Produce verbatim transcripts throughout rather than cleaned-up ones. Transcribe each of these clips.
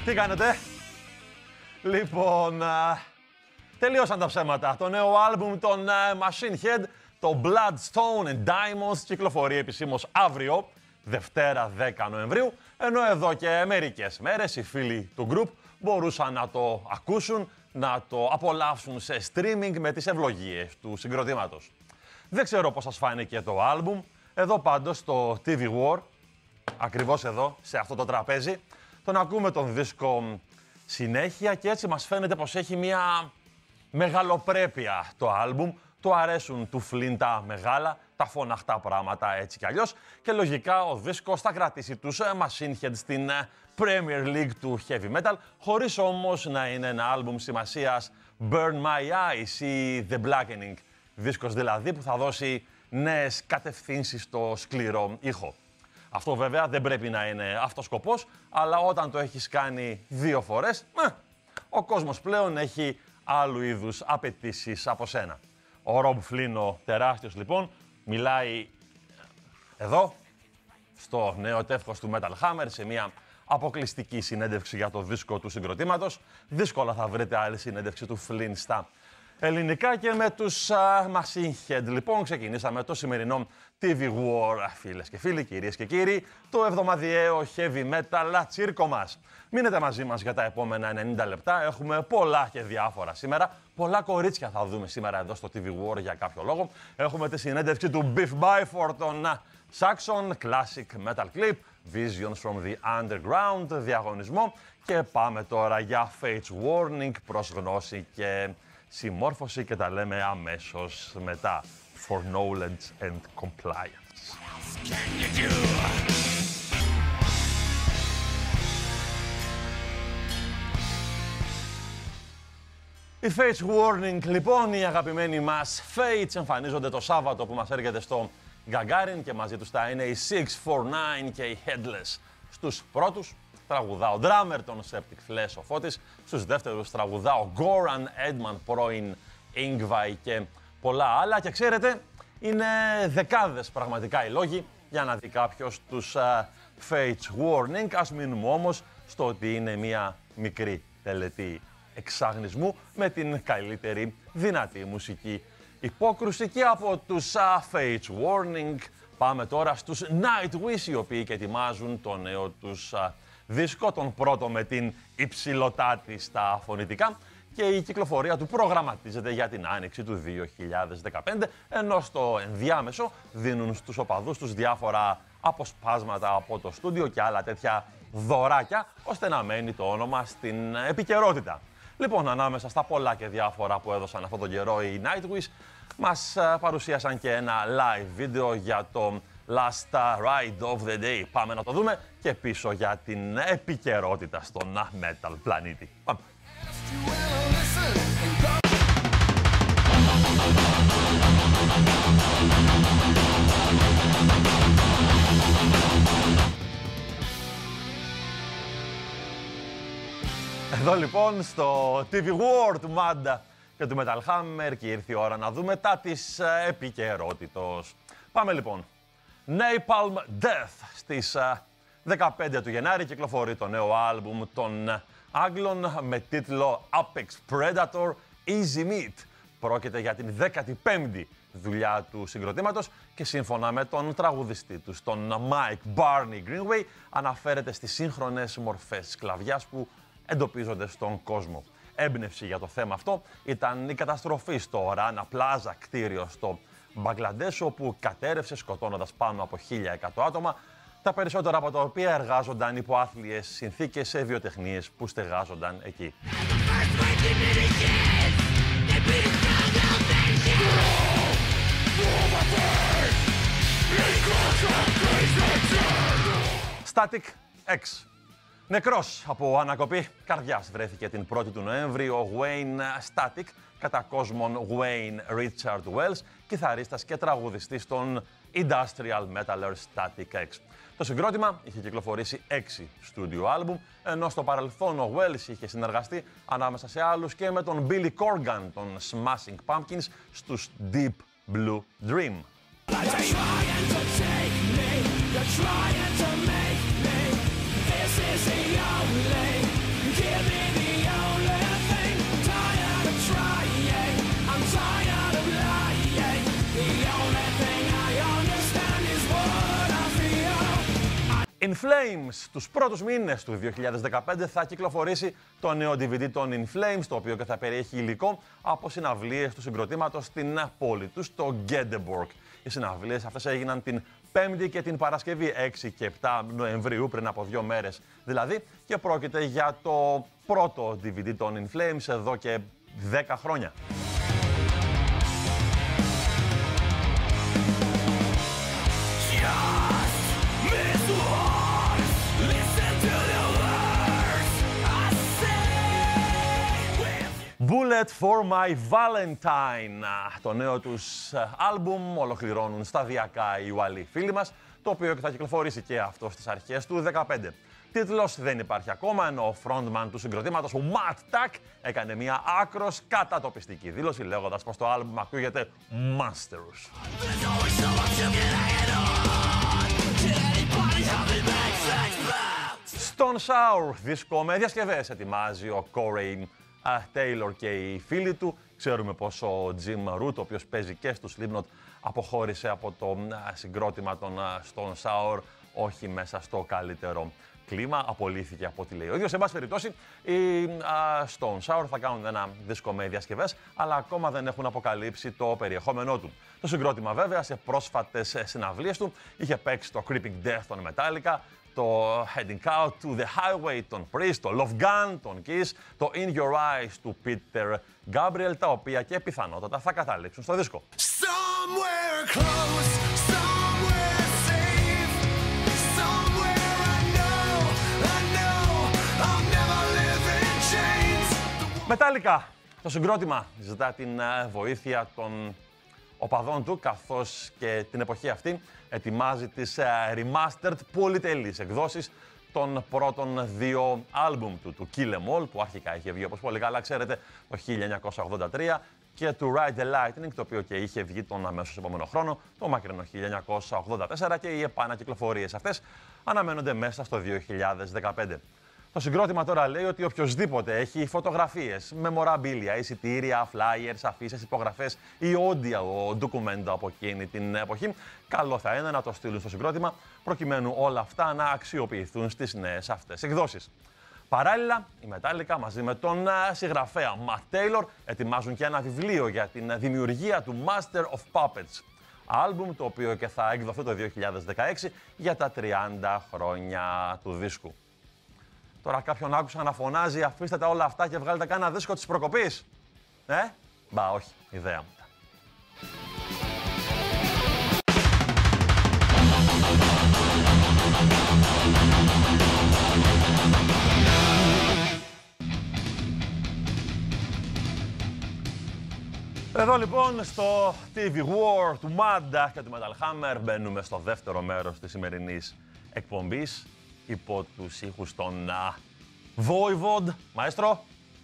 Τι κάνετε? Λοιπόν, α, τελείωσαν τα ψέματα. Το νέο άλμπουμ των α, Machine Head, το Bloodstone and Diamonds, κυκλοφορεί επισήμως αύριο, Δευτέρα δέκα Νοεμβρίου, ενώ εδώ και μερικές μέρες οι φίλοι του group μπορούσαν να το ακούσουν, να το απολαύσουν σε streaming με τις ευλογίες του συγκροτήματος. Δεν ξέρω πώς σας φάνηκε το άλμπουμ. Εδώ πάντως στο τι βι War, ακριβώς εδώ, σε αυτό το τραπέζι, τον ακούμε τον δίσκο συνέχεια και έτσι μας φαίνεται πως έχει μια μεγαλοπρέπεια το άλμπουμ. Του αρέσουν του Flynn τα μεγάλα, τα φωναχτά πράγματα έτσι κι αλλιώς και λογικά ο δίσκος θα κρατήσει τους Machine Head στην Premier League του Heavy Metal, χωρίς όμως να είναι ένα άλμπουμ σημασίας Burn My Eyes ή The Blackening, δίσκος δηλαδή που θα δώσει νέες κατευθύνσεις στο σκληρό ήχο. Αυτό βέβαια δεν πρέπει να είναι αυτός σκοπός, αλλά όταν το έχεις κάνει δύο φορές, ε, ο κόσμος πλέον έχει άλλου είδους απαιτήσεις από σένα. Ο Rob Flynn, ο τεράστιος λοιπόν, μιλάει εδώ, στο νέο τεύχος του Metal Hammer, σε μια αποκλειστική συνέντευξη για το δίσκο του συγκροτήματος. Δύσκολα θα βρείτε άλλη συνέντευξη του Flynn στα ελληνικά και με τους uh, Machine Head. Λοιπόν, ξεκινήσαμε το σημερινό τι βι War, φίλες και φίλοι, κυρίες και κύριοι, το εβδομαδιαίο heavy metal τσίρκο μας. Μείνετε μαζί μας για τα επόμενα ενενήντα λεπτά, έχουμε πολλά και διάφορα σήμερα. Πολλά κορίτσια θα δούμε σήμερα εδώ στο τι βι War για κάποιο λόγο. Έχουμε τη συνέντευξη του Biff Byford, των Saxon, Classic Metal Clip, Visions from the Underground, διαγωνισμό και πάμε τώρα για Fates Warning, προς γνώση και συμμόρφωση και τα λέμε αμέσως μετά. For knowledge and compliance. Οι Fates Warning, λοιπόν, οι αγαπημένοι μας Fates εμφανίζονται το Σάββατο που μας έρχεται στο Gagarin και μαζί τους θα είναι οι έξι φορ εννιά και οι Headless. Στους πρώτους τραγουδά ο drummer των Septic Flesh ο Φώτης, στους δεύτερους τραγουδά ο Goran Edman, πρώην Ingvay και πολλά άλλα και ξέρετε, είναι δεκάδες πραγματικά οι λόγοι για να δει κάποιος τους uh, Fates Warning. Ας μείνουμε όμως στο ότι είναι μια μικρή τελετή εξάγνισμου με την καλύτερη δυνατή μουσική υπόκρουση και από τους uh, Fates Warning πάμε τώρα στους Nightwish, οι οποίοι και ετοιμάζουν το νέο τους uh, δίσκο, τον πρώτο με την υψηλωτάτη στα φωνητικά και η κυκλοφορία του προγραμματίζεται για την άνοιξη του δύο χιλιάδες δεκαπέντε, ενώ στο ενδιάμεσο δίνουν στους οπαδούς τους διάφορα αποσπάσματα από το στούντιο και άλλα τέτοια δωράκια, ώστε να μένει το όνομα στην επικαιρότητα. Λοιπόν, ανάμεσα στα πολλά και διάφορα που έδωσαν αυτόν τον καιρό οι Nightwish, μας παρουσίασαν και ένα live βίντεο για το Last Ride of the Day. Πάμε να το δούμε και πίσω για την επικαιρότητα στον metal πλανήτη. Πάμε. Εδώ λοιπόν στο τι βι War του Mad και του Metal Hammer και ήρθε η ώρα να δούμε τα της επικαιρότητος. Πάμε λοιπόν. Napalm Death στις δεκαπέντε του Γενάρη κυκλοφορεί το νέο άλμπουμ των Άγγλων με τίτλο Apex Predator Easy Meat. Πρόκειται για την δέκατη πέμπτη δουλειά του συγκροτήματος και σύμφωνα με τον τραγουδιστή τους, τον Mike Barney Greenway, αναφέρεται στις σύγχρονες μορφές σκλαβιάς που εντοπίζονται στον κόσμο. Έμπνευση για το θέμα αυτό ήταν η καταστροφή στο Rana Plaza κτίριο στο Μπαγκλαντές, όπου κατέρευσε σκοτώνοντας πάνω από χίλια εκατό άτομα, τα περισσότερα από τα οποία εργάζονταν υπό άθλιες συνθήκες σε βιοτεχνίες που στεγάζονταν εκεί. Static X. Νεκρός από ανακοπή καρδιάς βρέθηκε την πρώτη του Νοέμβρη ο Wayne Static, κατά κόσμον Wayne Richard Wells, κιθαρίστας και τραγουδιστής των Industrial Metaler Static X. Το συγκρότημα είχε κυκλοφορήσει έξι στούντιο άλμπουμ, ενώ στο παρελθόν ο Wells είχε συνεργαστεί ανάμεσα σε άλλους και με τον Billy Corgan των Smashing Pumpkins στους Deep Blue Dream. In Flames, τους πρώτους μήνες του δύο χιλιάδες δεκαπέντε θα κυκλοφορήσει το νέο ντι βι ντι των In Flames, το οποίο και θα περιέχει υλικό από συναυλίες του συγκροτήματος στην πόλη του, στο Γκέντεμπορκ. Οι συναυλίες αυτές έγιναν την Πέμπτη και την Παρασκευή έξι και επτά Νοεμβρίου, πριν από δύο μέρες δηλαδή, και πρόκειται για το πρώτο ντι βι ντι των In Flames εδώ και δέκα χρόνια. Bullet for my Valentine, το νέο τους άλμπουμ, ολοκληρώνουν σταδιακά οι Ουαλοί φίλοι μας, το οποίο θα κυκλοφορήσει και αυτό στις αρχές του δύο χιλιάδες δεκαπέντε. Τίτλος δεν υπάρχει ακόμα, ενώ ο frontman του συγκροτήματος, ο Matt Tuck, έκανε μια άκρος κατατοπιστική δήλωση, λέγοντας πως το άλμπουμ ακούγεται monstrous. Stone Sour, δίσκο με διασκευές, ετοιμάζει ο Corey Taylor και οι φίλοι του. Ξέρουμε πως ο Jim Root, ο οποίος παίζει και στο Slipknot, αποχώρησε από το συγκρότημα των Stone Sour, όχι μέσα στο καλύτερο κλίμα, απολύθηκε από ό,τι λέει ο ίδιος. Σε πάση περιπτώσει, οι Stone Sour θα κάνουν ένα δίσκο με διασκευές, αλλά ακόμα δεν έχουν αποκαλύψει το περιεχόμενό του. Το συγκρότημα βέβαια σε πρόσφατες συναυλίες του είχε παίξει το Creeping Death των Metallica, το Heading Out to the Highway των Priest, το Love Gun των Kiss, το In Your Eyes του Peter Gabriel, τα οποία και πιθανότατα θα καταλήξουν στο δίσκο. Somewhere close, somewhere safe, somewhere I know, I know, I'll never live in chains. Metallica, το συγκρότημα ζητά την βοήθεια των οπαδών του, καθώς και την εποχή αυτή ετοιμάζει τις remastered πολυτελείς εκδόσεις των πρώτων δύο άλμπουμ του, του Kill Em All, που αρχικά είχε βγει, όπως πολύ καλά ξέρετε, το χίλια εννιακόσια ογδόντα τρία, και του Ride the Lightning, το οποίο και είχε βγει τον αμέσως επόμενο χρόνο, το μακρινό χίλια εννιακόσια ογδόντα τέσσερα, και οι επανακυκλοφορίες αυτές αναμένονται μέσα στο δύο χιλιάδες δεκαπέντε. Το συγκρότημα τώρα λέει ότι οποιοσδήποτε έχει φωτογραφίες, μεμοραμπίλια, εισιτήρια, flyers, αφήσεις, υπογραφές ή audio ντοκουμέντο από εκείνη την εποχή, καλό θα είναι να το στείλουν στο συγκρότημα, προκειμένου όλα αυτά να αξιοποιηθούν στις νέες αυτές εκδόσεις. Παράλληλα, η Metallica μαζί με τον συγγραφέα Matt Taylor ετοιμάζουν και ένα βιβλίο για την δημιουργία του Master of Puppets, άλμπουμ το οποίο και θα εκδοθεί το δύο χιλιάδες δεκαέξι για τα τριάντα χρόνια του δίσκου. Τώρα κάποιον άκουσα να φωνάζει, αφήστε τα όλα αυτά και βγάλετε κάνα δίσκο της προκοπής. Ε, μπα, όχι, ιδέα μου. Εδώ λοιπόν στο τι βι War του Mad και του Metal Hammer μπαίνουμε στο δεύτερο μέρος της σημερινής εκπομπής, υπό τους ήχους των uh, Voivod. Μαέστρο.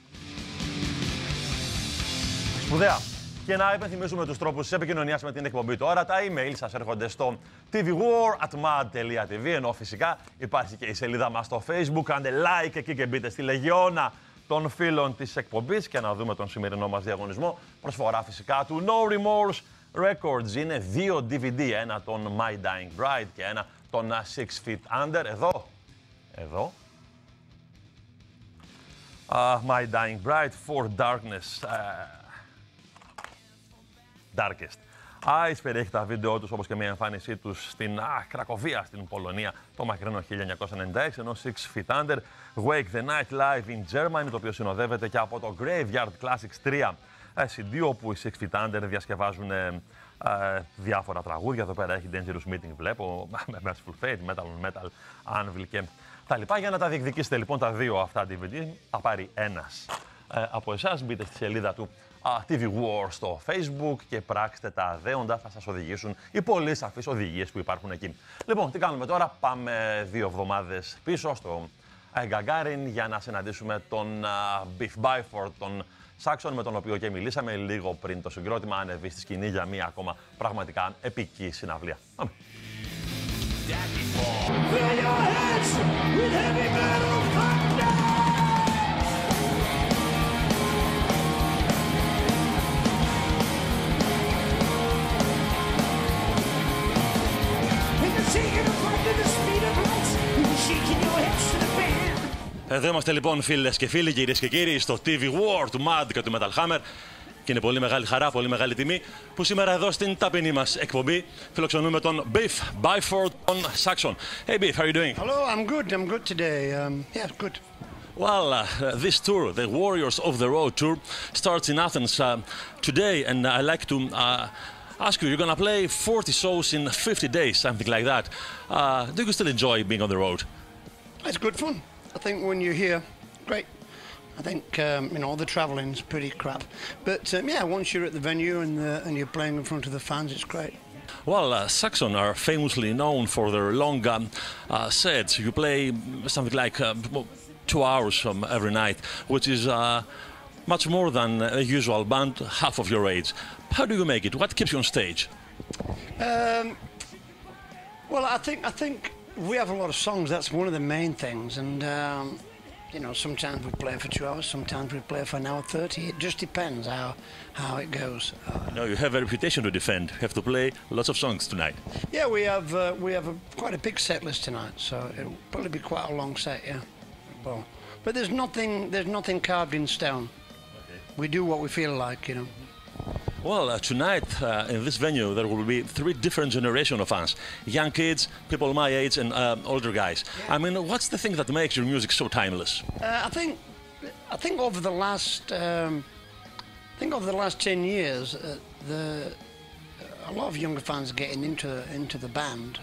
Σπουδαία. Και να υπενθυμίσουμε τους τρόπους της επικοινωνίας με την εκπομπή τώρα. Τα email σας έρχονται στο τι βι war at mad τελεία τι βι, ενώ φυσικά υπάρχει και η σελίδα μας στο Facebook. Κάντε like εκεί και μπείτε στη λεγεώνα των φίλων της εκπομπής και να δούμε τον σημερινό μας διαγωνισμό. Προσφορά φυσικά του No Remorse Records. Είναι δύο ντι βι ντι, ένα των My Dying Bride και ένα των Six Feet Under. Εδώ, εδώ. Uh, My Dying Bride for Darkness. Uh, Darkest Eyes περιέχει τα βίντεο τους, όπως και μια εμφάνισή τους στην α, Κρακοβία, στην Πολωνία, το μακρινό χίλια εννιακόσια ενενήντα έξι, ενώ Six Feet Under, Wake the Night Live in Germany, το οποίο συνοδεύεται και από το Graveyard Classics τρία σι ντι, όπου οι Six Feet Under διασκευάζουν ε, ε, διάφορα τραγούδια. Εδώ πέρα έχει Dangerous Meeting, βλέπω, Merciful Fate, Metal on Metal, Anvil και τα λοιπά. Για να τα διεκδικήσετε λοιπόν τα δύο αυτά ντι βι ντι, θα πάρει ένας ε, από εσάς. Μπείτε στη σελίδα του τι βι War στο Facebook και πράξτε τα δέοντα, θα σας οδηγήσουν οι πολύ σαφείς οδηγίες που υπάρχουν εκεί. Λοιπόν, τι κάνουμε τώρα, πάμε δύο εβδομάδες πίσω στο Γκαγκάριν για να συναντήσουμε τον Biff Byford, τον Saxon, με τον οποίο και μιλήσαμε λίγο πριν το συγκρότημα ανεβεί στη σκηνή για μία ακόμα πραγματικά επική συναυλία. Πάμε. Taking a fight to the speed of light. Εδώ είμαστε λοιπόν φίλες και φίλοι, κυρίες και κύριοι, στο τι βι War του Mad και του Metal Hammer. Και είναι πολύ μεγάλη χαρά, πολύ μεγάλη τιμή που σήμερα εδώ στην ταπεινή μας εκπομπή φιλοξενούμε τον Biff Byford on Saxon. Hey Biff, how are you doing? Hello, I'm good. I'm good today. Um, yeah, good. Well, uh, this tour, the Warriors of the Road tour, starts in Athens uh, today, and I'd like to uh, ask you, you're going to play forty shows in fifty days, something like that. Uh, do you still enjoy being on the road? It's good fun. I think when you're here, great. I think um, you know the travelling's pretty crap, but um, yeah, once you're at the venue and the, and you're playing in front of the fans, it's great. Well, uh, Saxon are famously known for their long um, uh, sets. You play something like uh, two hours um, every night, which is uh, much more than a usual band half of your age. How do you make it? What keeps you on stage? Um, well, I think I think we have a lot of songs. That's one of the main things, and. Um, You know, sometimes we play for two hours, sometimes we play for an hour thirty. It just depends how how it goes. Uh, No, you have a reputation to defend. You have to play lots of songs tonight. yeah, we have uh, we have a, quite a big set list tonight, so it'll probably be quite a long set. Yeah, well, but there's nothing there's nothing carved in stone. Okay. We do what we feel like, you know. Well, uh, tonight uh, in this venue there will be three different generations of fans: young kids, people my age, and uh, older guys. Yeah. I mean, what's the thing that makes your music so timeless? Uh, I think I think over the last um, I think over the last ten years, uh, the a lot of younger fans are getting into into the band,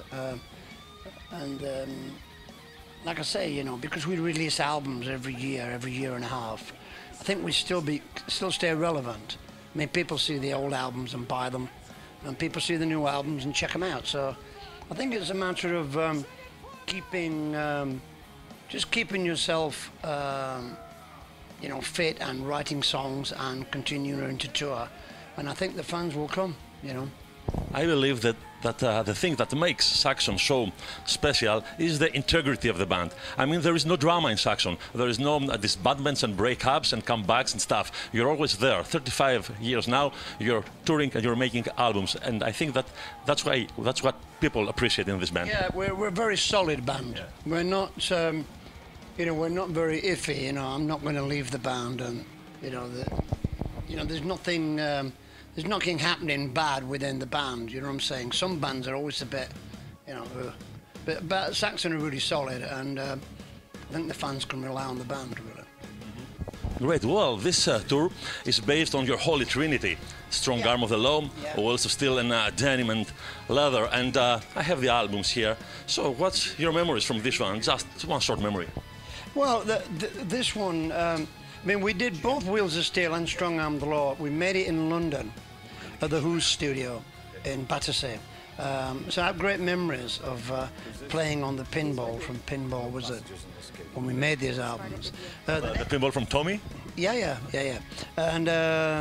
uh, and um, like I say, you know, because we release albums every year, every year and a half, I think we still be still stay relevant. I mean, people see the old albums and buy them, and people see the new albums and check them out. So I think it's a matter of um, keeping, um, just keeping yourself, um, you know, fit and writing songs and continuing to tour. And I think the fans will come, you know. I believe that, that uh, the thing that makes Saxon so special is the integrity of the band. I mean, there is no drama in Saxon. There is no uh, disbandments and breakups and comebacks and stuff. You're always there. thirty-five years now, you're touring and you're making albums. And I think that that's why that's what people appreciate in this band. Yeah, we're, we're a very solid band. Yeah. We're not, um, you know, we're not very iffy. You know, I'm not going to leave the band, and you know, the, you know, there's nothing. Um, There's nothing happening bad within the band, you know what I'm saying? Some bands are always a bit, you know, uh, but, but Saxon are really solid, and uh, I think the fans can rely on the band, really. Great. Well, this uh, tour is based on your Holy Trinity: Strong Yeah. Arm of the Law, Yeah. also Steel and uh, Denim and Leather. And uh, I have the albums here. So what's your memories from this one? Just one short memory. Well, the, the, this one, um, I mean, we did both Wheels of Steel and Strong Arm of the Law. We made it in London at the Who's studio in Battersea. Um, so I have great memories of uh, playing on the pinball from Pinball Was It when we made these albums. Uh, Uh, the pinball from Tommy? Yeah, yeah, yeah, yeah. And um,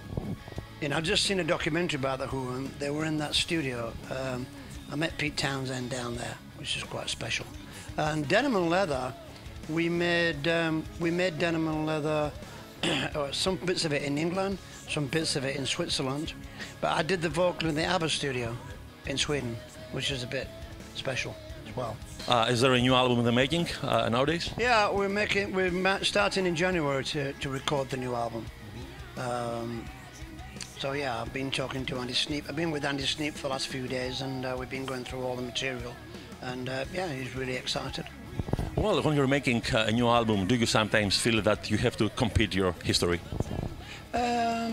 you know, I've just seen a documentary about the Who, and they were in that studio. Um, I met Pete Townsend down there, which is quite special. And Denim and Leather, we made um, we made Denim and Leather. Some bits of it in England, some bits of it in Switzerland, but I did the vocal in the ABBA studio in Sweden, which is a bit special as well. Uh, is there a new album in the making uh, nowadays? Yeah, we're making we're ma- starting in January to, to record the new album. Um, so yeah, I've been talking to Andy Sneap. I've been with Andy Sneap for the last few days, and uh, we've been going through all the material, and uh, yeah, he's really excited. Well, when you're making uh, a new album, do you sometimes feel that you have to compete your history? Um,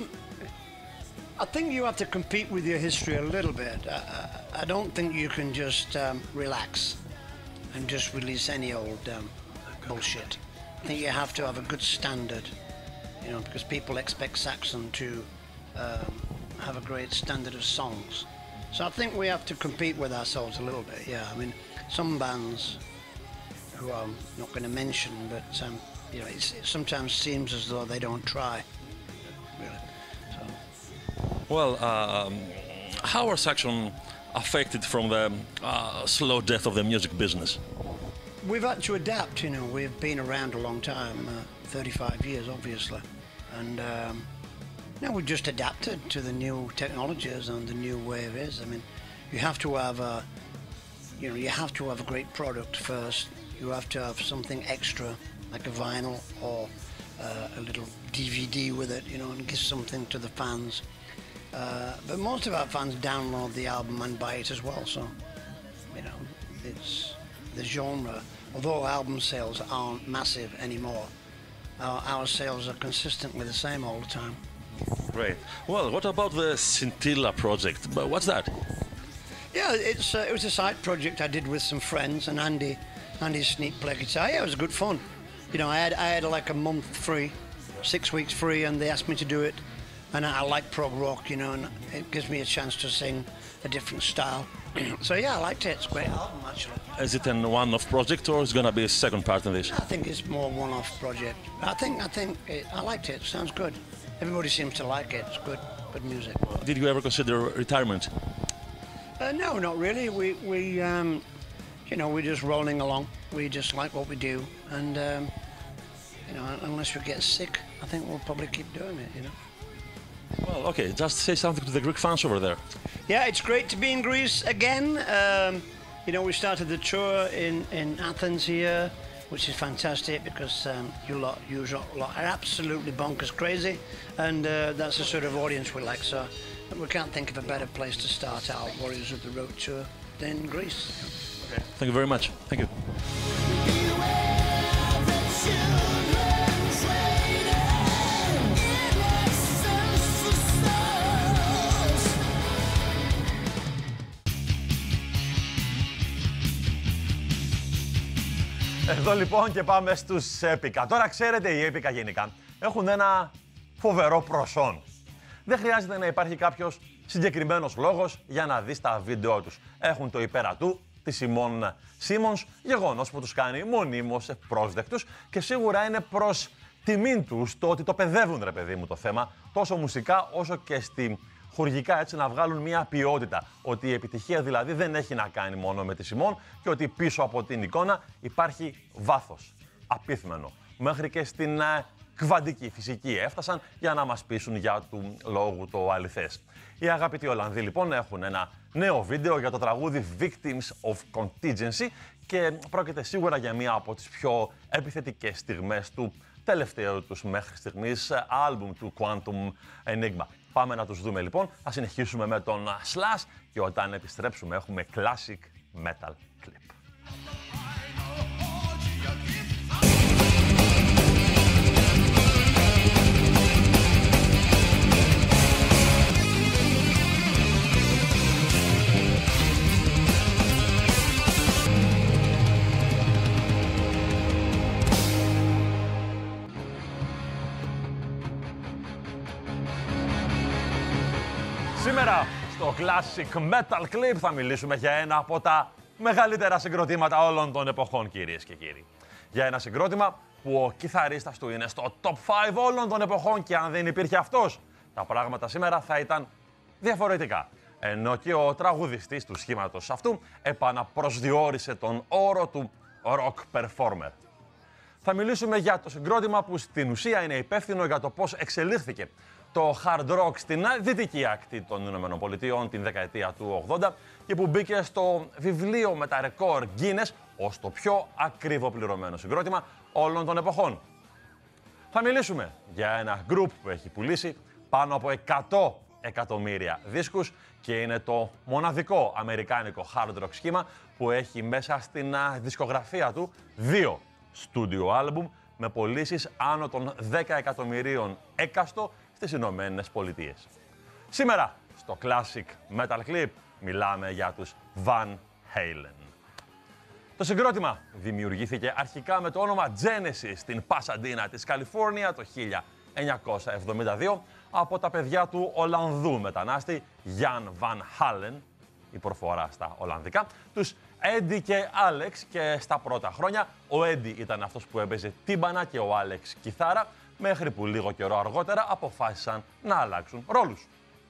I think you have to compete with your history a little bit. I, I, I don't think you can just um, relax and just release any old um, bullshit. I think you have to have a good standard, you know, because people expect Saxon to um, have a great standard of songs. So I think we have to compete with ourselves a little bit. Yeah, I mean, some bands who I'm not going to mention, but um, you know, it's, it sometimes seems as though they don't try. Really. So. Well, um, how are Saxon affected from the uh, slow death of the music business? We've had to adapt, you know, we've been around a long time, uh, thirty-five years obviously, and um, now we've just adapted to the new technologies and the new way it is. I mean, you have to have a, you know, you have to have a great product first, you have to have something extra like a vinyl or uh, a little D V D with it, you know, and give something to the fans. Uh, but most of our fans download the album and buy it as well, so, you know, it's the genre. Although album sales aren't massive anymore, our, our sales are consistently the same all the time. Great. Well, what about the Scintilla project? But what's that? Yeah, it's uh, it was a side project I did with some friends, and Andy, Andy Sneap played guitar. Yeah, it was good fun. You know, I had I had like a month free, six weeks free, and they asked me to do it. And I, I like prog rock, you know, and it gives me a chance to sing a different style. So yeah, I liked it. It's a great album, actually. Is it an one-off project, or is gonna be a second part in this? I think it's more one-off project. I think I think it, I liked it. It sounds good. Everybody seems to like it. It's good, good music. Did you ever consider retirement? Uh, no, not really. We we um, you know, we're just rolling along. We just like what we do, and um, you know, unless we get sick, I think we'll probably keep doing it. You know. Well, okay. Just say something to the Greek fans over there. Yeah, it's great to be in Greece again. Um, you know, we started the tour in, in Athens here, which is fantastic because um, you lot, you lot are absolutely bonkers crazy, and uh, that's the sort of audience we like. So we can't think of a better place to start our Warriors of the Road tour than Greece. Okay. Thank you very much. Thank you. Εδώ λοιπόν και πάμε στους Έπικα. Τώρα ξέρετε, οι Έπικα γενικά έχουν ένα φοβερό προσόν. Δεν χρειάζεται να υπάρχει κάποιος συγκεκριμένος λόγος για να δεις τα βίντεο τους. Έχουν το υπερατού, τη Σιμών Σίμονς, γεγονός που τους κάνει μονίμως ευπρόσδεκτους και σίγουρα είναι προς τιμήν τους το ότι το παιδεύουν, ρε παιδί μου, το θέμα, τόσο μουσικά όσο και στη χορηγικά, έτσι, να βγάλουν μια ποιότητα. Ότι η επιτυχία δηλαδή δεν έχει να κάνει μόνο με τη Σιμών και ότι πίσω από την εικόνα υπάρχει βάθος. Απίθμενο. Μέχρι και στην ε, κβαντική φυσική έφτασαν για να μας πείσουν για του λόγου το αληθές. Οι αγαπητοί Ολλανδοί λοιπόν έχουν ένα νέο βίντεο για το τραγούδι Victims of Contingency και πρόκειται σίγουρα για μία από τις πιο επιθετικές στιγμές του τελευταίου τους μέχρι στιγμής άλμπουμ του Quantum Enigma. Πάμε να τους δούμε λοιπόν, θα συνεχίσουμε με τον Slash και όταν επιστρέψουμε έχουμε classic metal clip. Σήμερα στο Classic Metal Clip θα μιλήσουμε για ένα από τα μεγαλύτερα συγκροτήματα όλων των εποχών, κυρίες και κύριοι. Για ένα συγκρότημα που ο κιθαρίστας του είναι στο top πέντε όλων των εποχών και αν δεν υπήρχε αυτός, τα πράγματα σήμερα θα ήταν διαφορετικά. Ενώ και ο τραγουδιστής του σχήματος αυτού επαναπροσδιορίσε τον όρο του rock performer. Θα μιλήσουμε για το συγκρότημα που στην ουσία είναι υπεύθυνο για το πώς εξελίχθηκε το hard rock στην δυτική ακτή των Ηνωμένων Πολιτειών την δεκαετία του ογδόντα και που μπήκε στο βιβλίο με τα ρεκόρ Guinness ως το πιο ακριβοπληρωμένο συγκρότημα όλων των εποχών. Θα μιλήσουμε για ένα group που έχει πουλήσει πάνω από εκατό εκατομμύρια δίσκους και είναι το μοναδικό αμερικάνικο hard rock σχήμα που έχει μέσα στην δισκογραφία του δύο studio album με πωλήσεις άνω των δέκα εκατομμυρίων έκαστο στις Ηνωμένες Πολιτείες. Σήμερα, στο Classic Metal Clip, μιλάμε για τους Van Halen. Το συγκρότημα δημιουργήθηκε αρχικά με το όνομα Genesis στην Πασαντίνα της Καλιφόρνια το χίλια εννιακόσια εβδομήντα δύο από τα παιδιά του Ολλανδού μετανάστη Jan Van Halen, η προφορά στα Ολλανδικά, τους Eddie και Alex, και στα πρώτα χρόνια ο Eddie ήταν αυτός που έπαιζε τύμπανα και ο Alex κιθάρα, μέχρι που λίγο καιρό αργότερα αποφάσισαν να αλλάξουν ρόλους.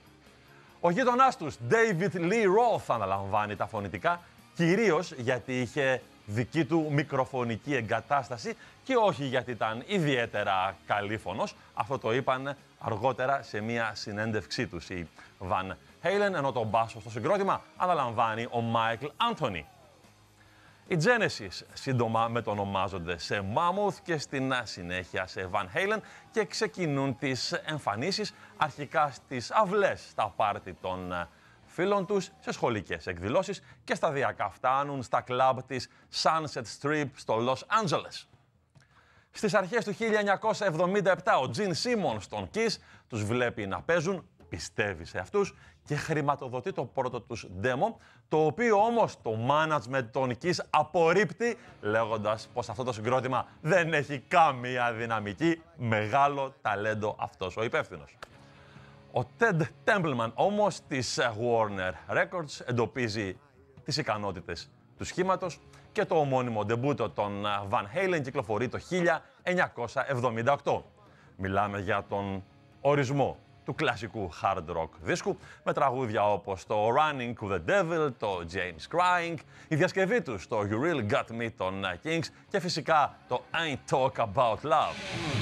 Ο γείτονάς τους, David Lee Roth, αναλαμβάνει τα φωνητικά, κυρίως γιατί είχε δική του μικροφωνική εγκατάσταση και όχι γιατί ήταν ιδιαίτερα καλήφωνος. Αυτό το είπαν αργότερα σε μια συνέντευξή τους οι Van Halen, ενώ τον μπάσο στο συγκρότημα αναλαμβάνει ο Michael Anthony. Οι Genesis σύντομα μετονομάζονται σε Mammoth και στην συνέχεια σε Van Halen και ξεκινούν τις εμφανίσεις αρχικά στις αυλές, στα πάρτι των φίλων τους, σε σχολικές εκδηλώσεις και σταδιακά φτάνουν στα κλαμπ της Sunset Strip στο Los Angeles. Στις αρχές του χίλια εννιακόσια εβδομήντα επτά ο Gene Simmons των Kiss τους βλέπει να παίζουν, πιστεύει σε αυτούς και χρηματοδοτεί το πρώτο τους demo, το οποίο όμως το management των Kiss απορρίπτει, λέγοντας πως αυτό το συγκρότημα δεν έχει καμία δυναμική, μεγάλο ταλέντο αυτός ο υπεύθυνος. Ο Ted Templeman όμως της Warner Records εντοπίζει τις ικανότητες του σχήματος και το ομώνυμο ντεμπούτο των Van Halen κυκλοφορεί το χίλια εννιακόσια εβδομήντα οκτώ. Μιλάμε για τον ορισμό του κλασικού hard rock δίσκου με τραγούδια όπως το Running with the Devil, το James Crying, η διασκευή τους, το You Really Got Me των Kings και φυσικά το Ain't Talk About Love.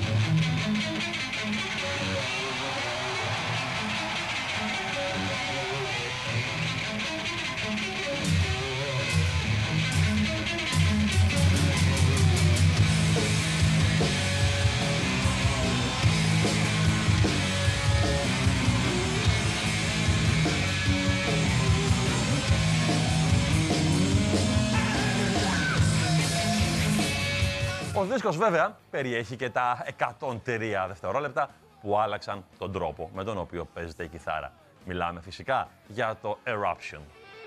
Ο δίσκος βέβαια περιέχει και τα εκατόν τρία δευτερόλεπτα που άλλαξαν τον τρόπο με τον οποίο παίζεται η κιθάρα. Μιλάμε φυσικά για το Eruption.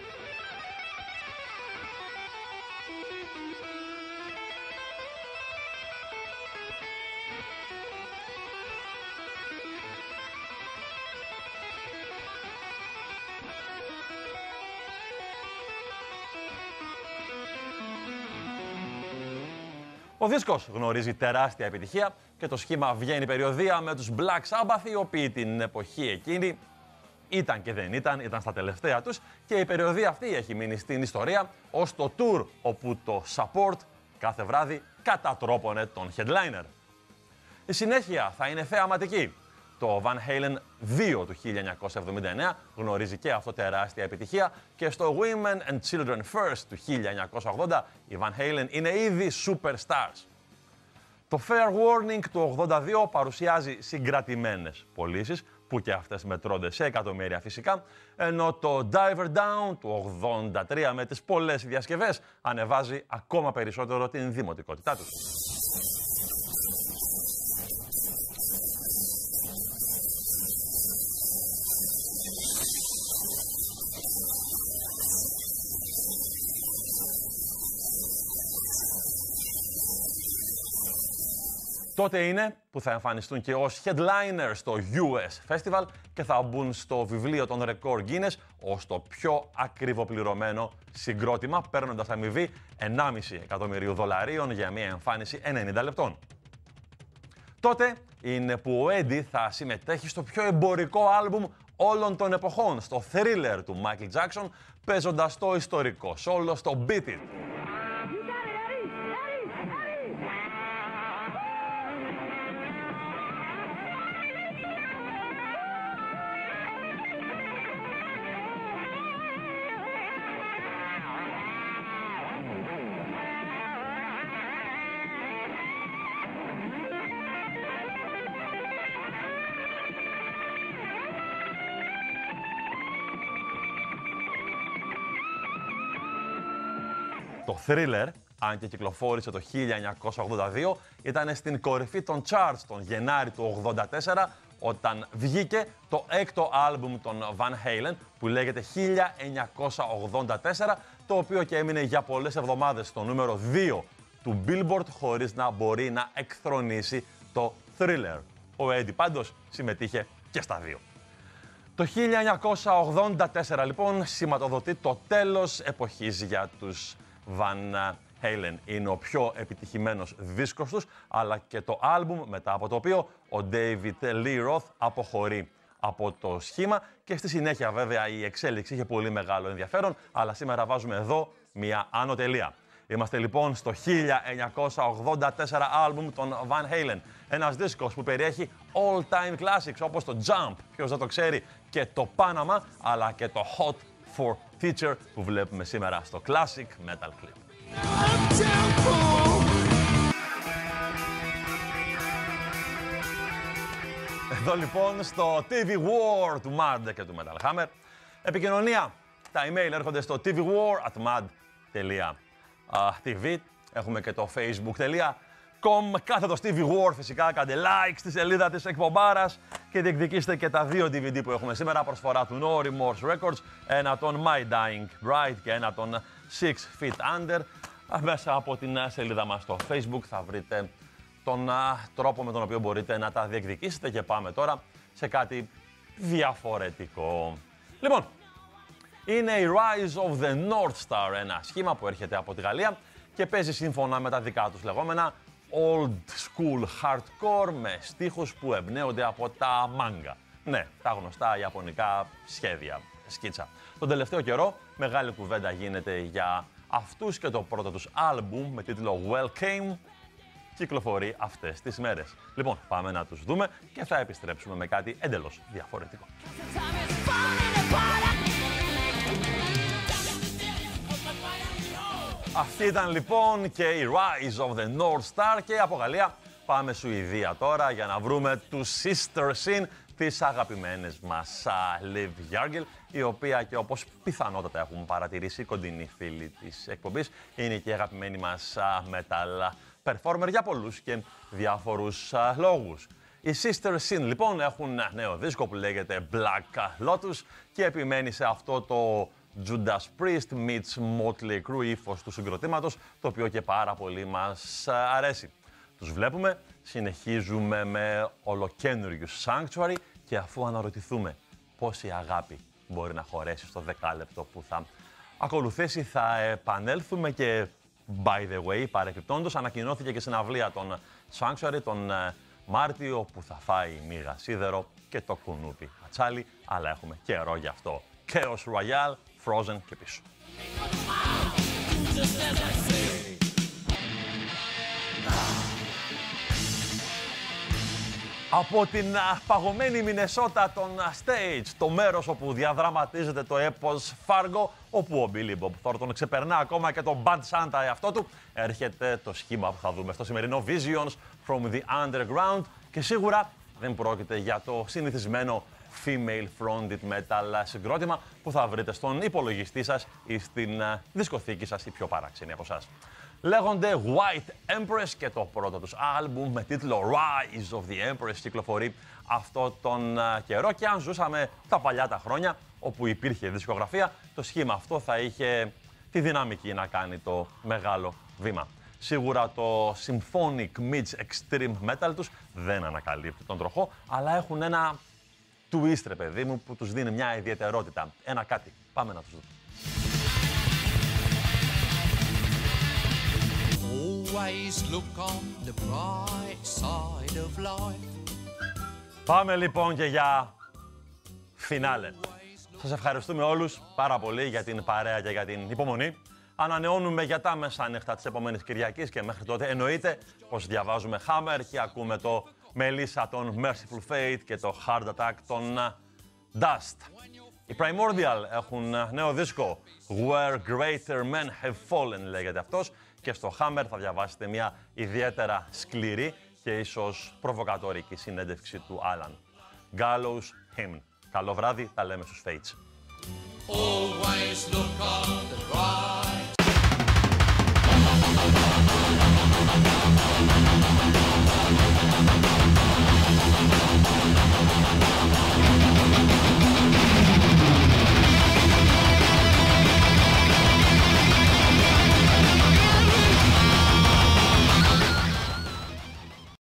Ο δίσκος γνωρίζει τεράστια επιτυχία και το σχήμα βγαίνει περιοδεία με τους Black Sabbath, οι οποίοι την εποχή εκείνη ήταν και δεν ήταν, ήταν στα τελευταία τους και η περιοδεία αυτή έχει μείνει στην ιστορία ως το tour όπου το support κάθε βράδυ κατατρόπωνε τον headliner. Η συνέχεια θα είναι θεαματική. Το Van Halen δύο του χίλια εννιακόσια εβδομήντα εννέα γνωρίζει και αυτό τεράστια επιτυχία και στο Women and Children First του χίλια εννιακόσια ογδόντα οι Van Halen είναι ήδη superstars. Το Fair Warning του ογδόντα δύο παρουσιάζει συγκρατημένες πωλήσεις, που και αυτές μετρώνται σε εκατομμύρια φυσικά, ενώ το Diver Down του ογδόντα τρία με τις πολλές διασκευές ανεβάζει ακόμα περισσότερο την δημοτικότητά του. Τότε είναι που θα εμφανιστούν και ως headliner στο γιου ες Festival και θα μπουν στο βιβλίο των ρεκόρ Guinness ως το πιο ακριβοπληρωμένο συγκρότημα, παίρνοντας αμοιβή ενάμιση εκατομμυρίου δολαρίων για μια εμφάνιση ενενήντα λεπτών. Τότε είναι που ο Eddie θα συμμετέχει στο πιο εμπορικό άλμπουμ όλων των εποχών, στο Thriller του Michael Jackson, παίζοντας το ιστορικό solo στο Beat It. Το Thriller, αν και κυκλοφόρησε το χίλια εννιακόσια ογδόντα δύο, ήταν στην κορυφή των charts τον Γενάρη του ογδόντα τέσσερα, όταν βγήκε το έκτο άλμπουμ των Van Halen, που λέγεται χίλια εννιακόσια ογδόντα τέσσερα, το οποίο και έμεινε για πολλές εβδομάδες στο νούμερο δύο του Billboard, χωρίς να μπορεί να εκθρονήσει το Thriller. Ο Eddie πάντως συμμετείχε και στα δύο. Το χίλια εννιακόσια ογδόντα τέσσερα λοιπόν σηματοδοτεί το τέλος εποχής για τους Van Halen. Είναι ο πιο επιτυχημένος δίσκος τους, αλλά και το άλμπουμ μετά από το οποίο ο David Lee Roth αποχωρεί από το σχήμα και στη συνέχεια βέβαια η εξέλιξη είχε πολύ μεγάλο ενδιαφέρον, αλλά σήμερα βάζουμε εδώ μια άνω τελεία. Είμαστε λοιπόν στο χίλια εννιακόσια ογδόντα τέσσερα άλμπουμ των Van Halen. Ένας δίσκος που περιέχει all-time classics όπως το Jump, ποιος δεν το ξέρει, και το Panama, αλλά και το Hot for Teacher που βλέπουμε σήμερα στο Classic Metal Clip. Εδώ λοιπόν στο τι βι War του Mad και του Metal Hammer. Επικοινωνία. Τα email έρχονται στο τι βι war at mad τελεία τι βι. Έχουμε και το facebook τελεία com. Κάθετος τι βι War φυσικά. Κάντε like στη σελίδα της εκπομπάρας και διεκδικήστε και τα δύο ντι βι ντι που έχουμε σήμερα. Προσφορά του No Remorse Records. Ένα των My Dying Bride και ένα των Six Feet Under. Μέσα από την σελίδα μας στο facebook θα βρείτε τον α, τρόπο με τον οποίο μπορείτε να τα διεκδικήσετε και πάμε τώρα σε κάτι διαφορετικό. Λοιπόν, είναι η Rise of the North Star, ένα σχήμα που έρχεται από τη Γαλλία και παίζει σύμφωνα με τα δικά τους λεγόμενα old school hardcore με στίχους που εμπνέονται από τα manga. Ναι, τα γνωστά ιαπωνικά σχέδια, σκίτσα. Τον τελευταίο καιρό μεγάλη κουβέντα γίνεται για αυτούς και το πρώτο τους άλμπουμ με τίτλο Welcome κυκλοφορεί αυτές τις μέρες. Λοιπόν, πάμε να τους δούμε και θα επιστρέψουμε με κάτι εντελώς διαφορετικό. Αυτή ήταν λοιπόν και η Rise of the North Star και από Γαλλία πάμε Σουηδία τώρα για να βρούμε τους Sister Sin, τις αγαπημένες μας Liv Yargil, η οποία και όπως πιθανότατα έχουν παρατηρήσει κοντινοί φίλοι της εκπομπής, είναι και η αγαπημένη μας metal performer για πολλούς και διάφορους uh, λόγους. Οι Sister Sin λοιπόν έχουν ένα νέο δίσκο που λέγεται Black Lotus και επιμένει σε αυτό το Judas Priest meets Motley Crue ύφος του συγκροτήματος, το οποίο και πάρα πολύ μας uh, αρέσει. Τους βλέπουμε, συνεχίζουμε με ολοκένουργιους Sanctuary και αφού αναρωτηθούμε πόση αγάπη μπορεί να χωρέσει στο δεκάλεπτο που θα ακολουθήσει, θα επανέλθουμε και by the way, παρεπιπτόντως, ανακοινώθηκε και συναυλία των Sanctuary τον Μάρτιο που θα φάει μίγα σίδερο και το κουνούπι ατσάλι, αλλά έχουμε καιρό γι' αυτό. Chaos Royale, Frozen και πίσω. Από την παγωμένη Μινεσότα των Stage, το μέρος όπου διαδραματίζεται το έπος Fargo, όπου ο Billy Bob Thornton ξεπερνά ακόμα και τον Bad Santa εαυτό του, έρχεται το σχήμα που θα δούμε στο σημερινό Visions from the Underground και σίγουρα δεν πρόκειται για το συνηθισμένο female-fronted metal συγκρότημα που θα βρείτε στον υπολογιστή σας ή στην δισκοθήκη σας ή πιο παράξενοι από εσάς. Λέγονται White Empress και το πρώτο τους άλμπουμ με τίτλο Rise of the Empress κυκλοφορεί αυτό τον καιρό και αν ζούσαμε τα παλιά τα χρόνια όπου υπήρχε δισκογραφία, το σχήμα αυτό θα είχε τη δυναμική να κάνει το μεγάλο βήμα. Σίγουρα το Symphonic Meets Extreme Metal τους δεν ανακαλύπτει τον τροχό, αλλά έχουν ένα twist, ρε παιδί μου, που τους δίνει μια ιδιαιτερότητα. Ένα κάτι. Πάμε να τους δούμε. Always look on the bright side of life. Πάμε λοιπόν και για φινάλε. Σας ευχαριστούμε όλους πάρα πολύ για την παρέα και για την υπομονή. Ανανεώνουμε για τα μεσάνυχτα της επόμενης Κυριακής και μέχρι τότε εννοείται πως διαβάζουμε Hammer και ακούμε το Melissa των Merciful Fate και το Heart Attack των Dust. Οι Primordial έχουν νέο δίσκο, Where Greater Men Have Fallen λέγεται αυτός, και στο Hammer θα διαβάσετε μια ιδιαίτερα σκληρή και ίσως προβοκατόρικη συνέντευξη του Alan. Gallows Hymn. Καλό βράδυ, τα λέμε στους Fates. Always look on the bright. We'll be right back.